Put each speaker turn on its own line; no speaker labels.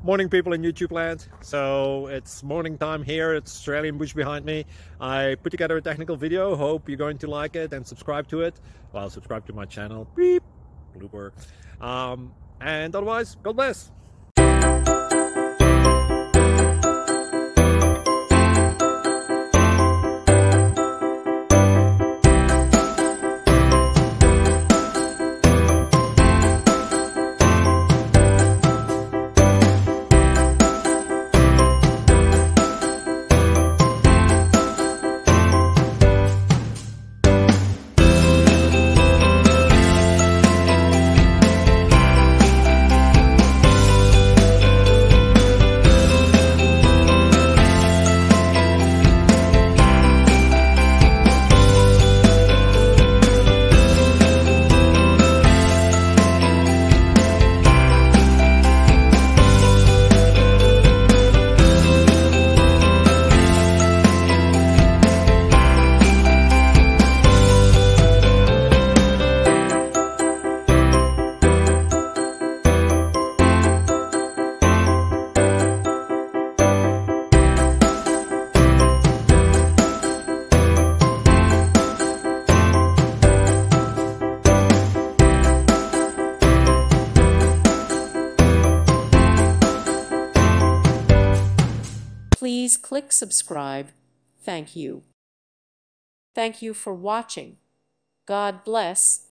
Morning, people in YouTube land. So it's morning time here. It's Australian bush behind me. I put together a technical video. Hope you're going to like it and subscribe to it. Well, subscribe to my channel. Beep. Blooper. And otherwise, God bless.
Please click subscribe. Thank you. Thank you for watching. God bless.